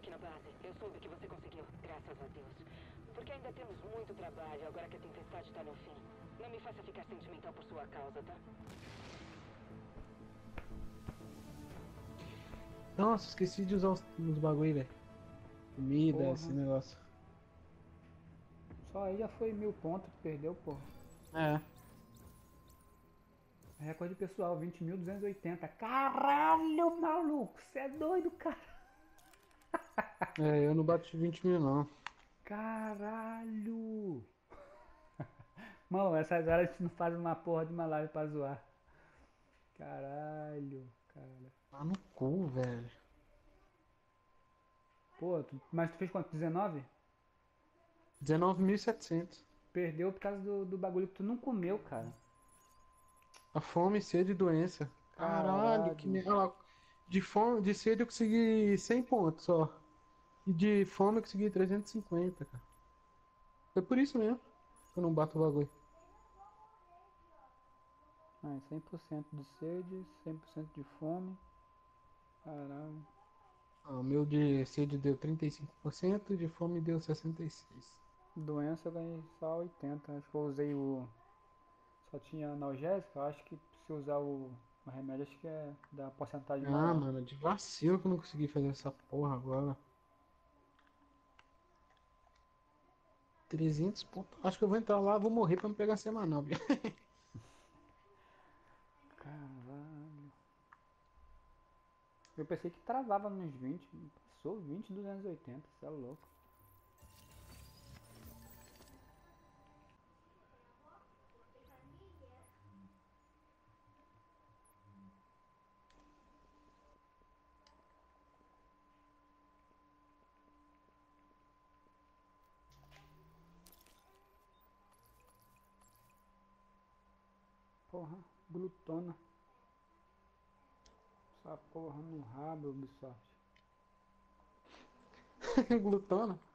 aqui na base. Eu soube que você conseguiu, graças a Deus. Porque ainda temos muito trabalho agora que a tempestade tá no fim. Não me faça ficar sentimental por sua causa, tá? Nossa, esqueci de usar os bagulho, velho. Comida, esse Porra. negócio. Só aí já foi 1000 pontos que perdeu, porra. É. Recorde pessoal, 20.280. Caralho, maluco. Você é doido, cara. É, eu não bati 20 mil não. Caralho. Mano, essas horas a gente não faz uma porra de uma live pra zoar. Caralho, cara. Tá no cu, velho. Pô, mas tu fez quanto? 19? 19.700. Perdeu por causa do bagulho que tu não comeu, cara. A fome, sede e doença. Caralho, que Caralho. merda. Olha lá, de fome, de sede eu consegui 100 pontos só. E de fome eu consegui 350, cara. Foi por isso mesmo que eu não bato o bagulho. Ah, 100% de sede, 100% de fome. Caralho. Ah, o meu de sede deu 35%, de fome deu 66%. Doença eu ganhei só 80. Acho que eu usei o. Só tinha analgésico. Eu acho que se usar o remédio, acho que é da porcentagem Ah, maior. mano, de vacilo que eu não consegui fazer essa porra agora. 300 pontos. Acho que eu vou entrar lá, vou morrer pra me pegar semanal, viu? Caralho. Eu pensei que travava nos 20. Passou 20.280. Você é louco. Porra, glutona. Essa porra no rabo, Ubisoft. Glutona.